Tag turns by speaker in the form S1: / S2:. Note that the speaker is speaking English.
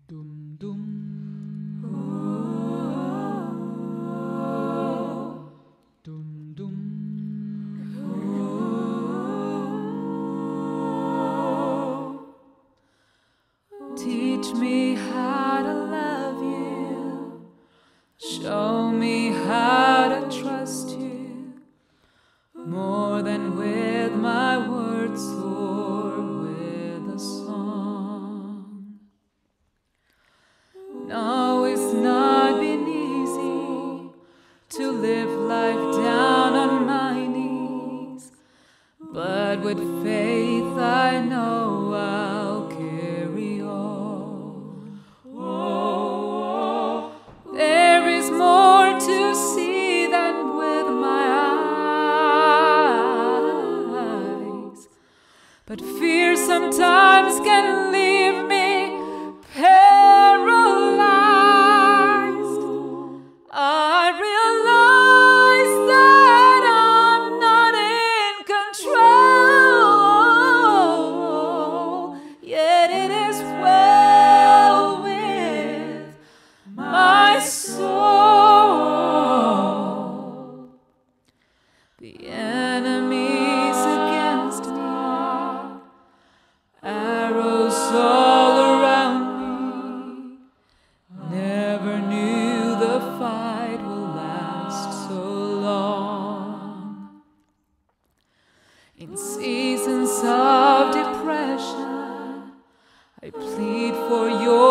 S1: Dum dum. Dum dum.
S2: Teach me how to love you. Show me how to trust you more than with my words or with a song. No, it's not been easy to live life down on my knees, but with faith I know I'll carry on. Oh, there is more to see than with my eyes, but fear sometimes can leave me paralyzed. I realize that I'm not in control, yet it is well with my soul. The enemy's against me, arrows all around me. Never knew the fight will last so long. In seasons of depression, I plead for your